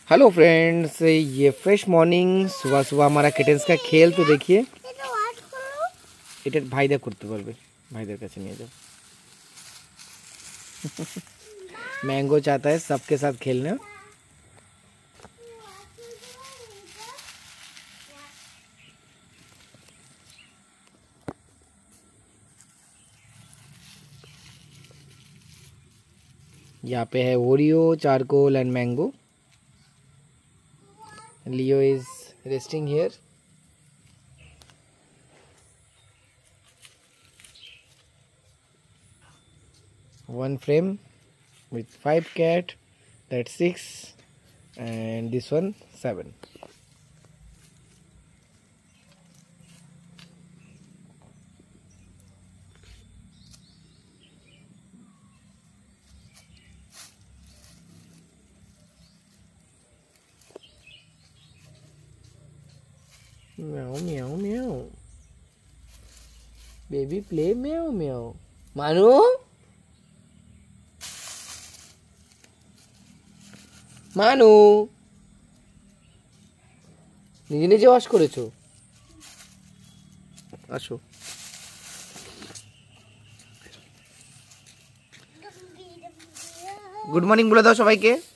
Hello friends, ये fresh morning सुबह सुबह हमारा किटेंस का खेल तो देखिए। এটা ভাইদের করতে পারবে, ভাইদের কাছে নিয়ে যাও। मैंगो चाहता है सबके साथ खेलना। यहाँ पे है Oreo, Charcoal and Mango. Leo is resting here. One frame with 5 cat, that's 6, and this one 7. Meow meow meow. Baby play meow meow. Manu? মানু নিজে নিজে ওয়াশ করেছো? আসো। गुड मॉर्निंग बोला दो सबाई के।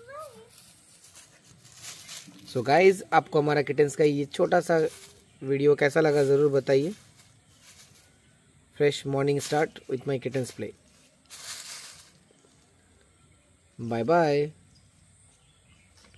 सो गाइज, आपको हमारा किटेंस का ये छोटा सा वीडियो कैसा लगा ज़रूर बताइए। Fresh morning start with my kittens play. Bye bye.